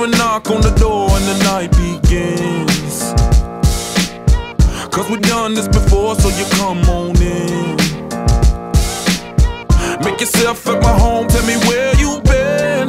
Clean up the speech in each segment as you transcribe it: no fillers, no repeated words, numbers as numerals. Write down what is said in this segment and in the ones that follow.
hear a knock on the door and the night begins. Cause we've done this before, so you come on in. Make yourself at my home, tell me where you been.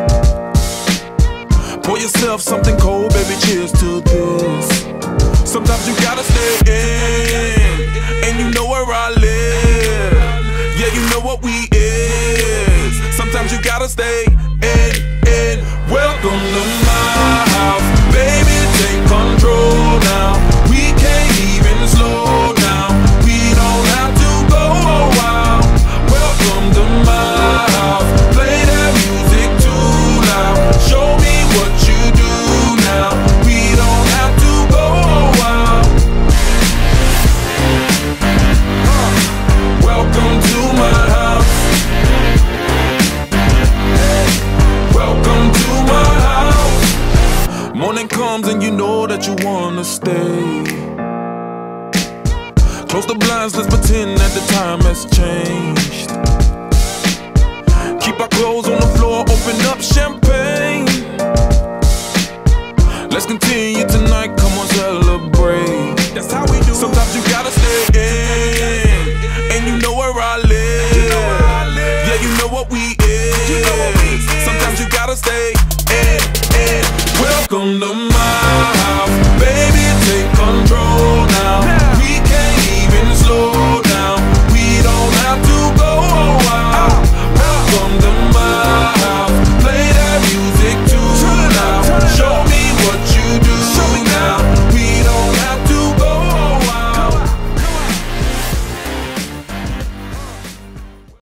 Pour yourself something cold, baby, cheers to this. Sometimes you gotta stay in, and you know where I live. Yeah, you know what we is. Sometimes you gotta stay in. Welcome to my house, baby, take control now. We can't even slow down. We don't have to go a while. Welcome to my house, play that music too loud. Show me what you do now. We don't have to go a while. Welcome to my house. Welcome to my house. Morning comes and you know that you wanna stay. Close the blinds, let's pretend that the time has changed. Keep our clothes on the floor, open up champagne. Let's continue tonight, come on, celebrate. That's how we do. Sometimes you gotta stay in, and you know where I live. Yeah, you know what we is. Sometimes you gotta stay in. Welcome to